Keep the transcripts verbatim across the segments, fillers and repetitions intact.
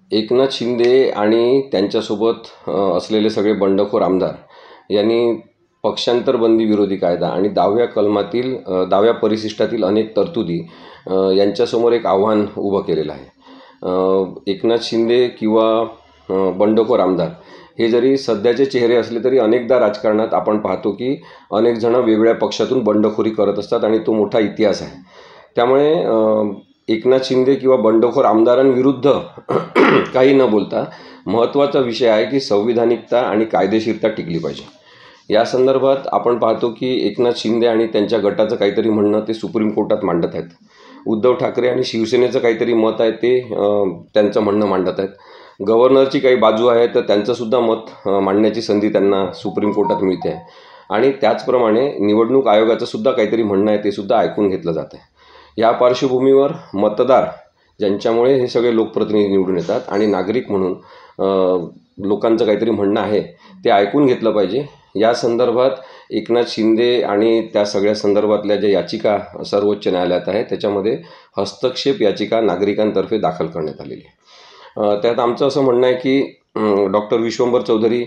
एकनाथ शिंदे आणि त्यांच्यासोबत असलेले सगळे बंडखोर आमदार यांनी पक्षांतर बंदी विरोधी कायदा आणि दहाव्या कलमातील दहाव्या परिशिष्टातील अनेक तरतुदी यांच्यासमोर एक आव्हान उभं केलेलं आहे। एकनाथ शिंदे किंवा बंडखोर आमदार हे जरी सध्याचे चेहरे असले तरी अनेकदा राजकारणात आपण पाहतो की अनेक जण वेगळ्या पक्षातून बंडखोरी करत असतात आणि तो मोठा इतिहास आहे। त्यामुळे एकनाथ शिंदे किंवा बंडखोर आमदारांविरुद्ध काही न बोलता महत्त्वाचा विषय आहे की संविधानिकता आणि कायदेशीरता टिकली पाहिजे। या संदर्भात आपण पाहतो की एकनाथ शिंदे आणि त्यांच्या गटाचं काहीतरी म्हणणं ते सुप्रीम कोर्टात मांडत आहेत। उद्धव ठाकरे आणि शिवसेनेचं काहीतरी मत आहे ते त्यांचं म्हणणं मांडत आहेत। गव्हर्नरची काही बाजू आहे तर त्यांचं सुद्धा मत मांडण्याची संधी त्यांना सुप्रीम कोर्टात मिळते आहे आणि त्याचप्रमाणे निवडणूक आयोगाचं सुद्धा काहीतरी म्हणणं आहे ते सुद्धा ऐकून घेतलं जात आहे। या पार्श्वभूमीवर मतदार ज्यांच्यामुळे हे सगळे लोकप्रतिनिधी निवडून येतात आणि नागरिक म्हणून लोकांचं काहीतरी म्हणणं आहे ते ऐकून घेतलं पाहिजे। या संदर्भात एकनाथ शिंदे आणि त्या सगळ्या संदर्भातल्या ज्या याचिका सर्वोच्च न्यायालयात आहे त्याच्यामध्ये हस्तक्षेप याचिका नागरिकांतर्फे दाखल करण्यात आलेली आहे। त्यात आमचं असं म्हणणं आहे की डॉक्टर विश्वंभर चौधरी,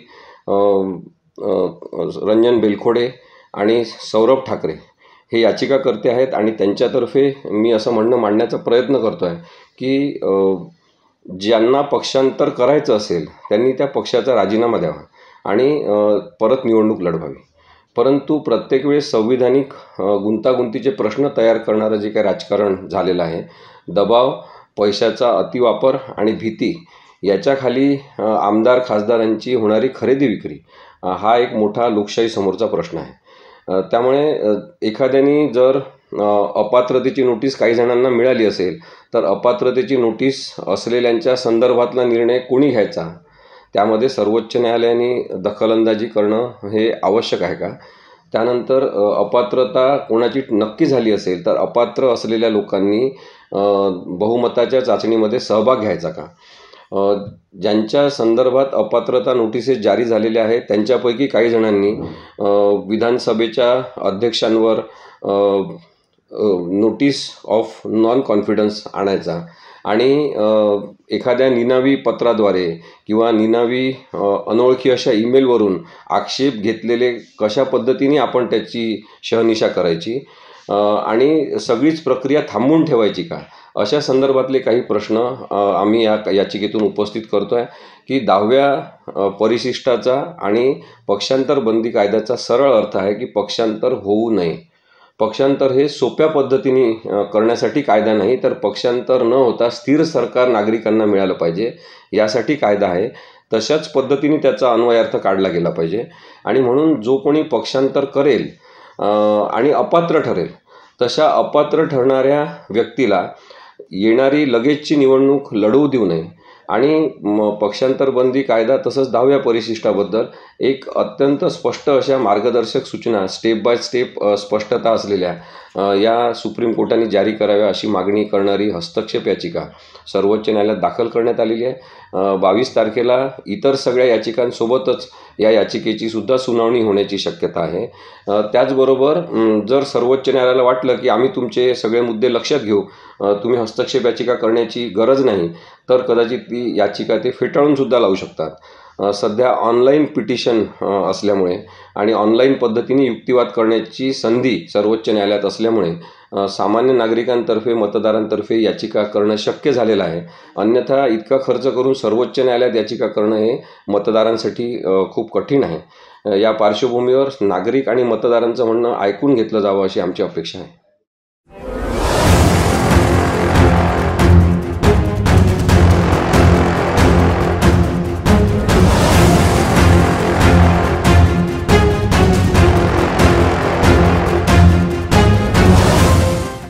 रंजन बेलखोडे आणि सौरभ ठाकरे हे याचिकाकर्ते आहेत आणि त्यांच्यातर्फे मी असं म्हणणं मांडण्याचा प्रयत्न करतो आहे की ज्यांना पक्षांतर करायचं असेल त्यांनी त्या पक्षाचा राजीनामा द्यावा आणि परत निवडणूक लढवावी। परंतु प्रत्येक वेळेस संविधानिक गुंतागुंतीचे प्रश्न तयार करणारं जे काही राजकारण झालेलं आहे, दबाव, पैशाचा अतिवापर आणि भीती याच्याखाली आमदार खासदारांची होणारी खरेदी विक्री हा एक मोठा लोकशाही समोरचा प्रश्न आहे। त्यामुळे एखाद्याने जर अपात्रतेची नोटीस काही जणांना मिळाली असेल तर अपात्रतेची नोटीस असलेल्यांच्या संदर्भातला निर्णय कोणी घ्यायचा, त्यामध्ये सर्वोच्च न्यायालयाने दखलंदाजी करणं हे आवश्यक आहे का? त्यानंतर अपात्रता कोणाची नक्की झाली असेल तर अपात्र असलेल्या लोकांनी बहुमताच्या चाचणीमध्ये सहभाग घ्यायचा का? ज्यांच्या संदर्भात अपात्रता नोटिसेस जारी झालेल्या आहेत त्यांच्यापैकी काही जणांनी विधानसभेच्या अध्यक्षांवर नोटीस ऑफ नॉन कॉन्फिडन्स आणायचा आणि एखाद्या निनावी पत्राद्वारे किंवा निनावी अनोळखी अशा ईमेलवरून आक्षेप घेतलेले कशा पद्धतीने आपण त्याची शहनिशा करायची आणि सगळीच प्रक्रिया थांबवून ठेवायची का, अशा संदर्भातले काही प्रश्न आम्ही या याचिकेतून उपस्थित करतो आहे की दहाव्या परिशिष्टाचा आणि पक्षांतर बंदी कायद्याचा सरळ अर्थ आहे की पक्षांतर होऊ नये। पक्षांतर हे सोप्या पद्धतीने करण्यासाठी कायदा नाही तर पक्षांतर न होता स्थिर सरकार नागरिकांना मिळालं पाहिजे यासाठी कायदा आहे। तशाच पद्धतीने त्याचा अन्वयार्थ काढला गेला पाहिजे आणि म्हणून जो कोणी पक्षांतर करेल आणि अपात्र ठरेल तशा अपात्र ठरणाऱ्या व्यक्तीला येणारी लगेचची निवडणूक लढवू देऊ नये आणि पक्षांतर बंदी कायदा तसंच दहाव्या परिशिष्टाबद्दल एक अत्यंत स्पष्ट अशा मार्गदर्शक सूचना स्टेप बाय स्टेप स्पष्टता असलेल्या या सुप्रीम कोर्टाने जारी कराव्या अशी मागणी करणारी हस्तक्षेप याचिका सर्वोच्च न्यायालयात दाखल करण्यात आलेली आहे। बावीस तारखेला इतर सगळ्या याचिकांसोबतच या याचिकेची सुद्धा सुनावणी होण्याची शक्यता आहे। त्याचबरोबर जर सर्वोच्च न्यायालयाला वाटलं की आम्ही तुमचे सगळे मुद्दे लक्षात घेऊ, तुम्ही हस्तक्षेप याचिका करण्याची गरज नाही, तर कदाचित ती याचिका ते फेटाळून सुद्धा लावू शकतात। सध्या ऑनलाईन पिटिशन असल्यामुळे आणि ऑनलाईन पद्धतीने युक्तिवाद करण्याची संधी सर्वोच्च न्यायालयात असल्यामुळे सामान्य नागरिकांतर्फे मतदारांतर्फे याचिका करणं शक्य झालेलं आहे। अन्यथा इतका खर्च करून सर्वोच्च न्यायालयात याचिका करणं हे मतदारांसाठी खूप कठीण आहे। या पार्श्वभूमीवर नागरिक आणि मतदारांचं म्हणणं ऐकून घेतलं जावं अशी आमची अपेक्षा आहे।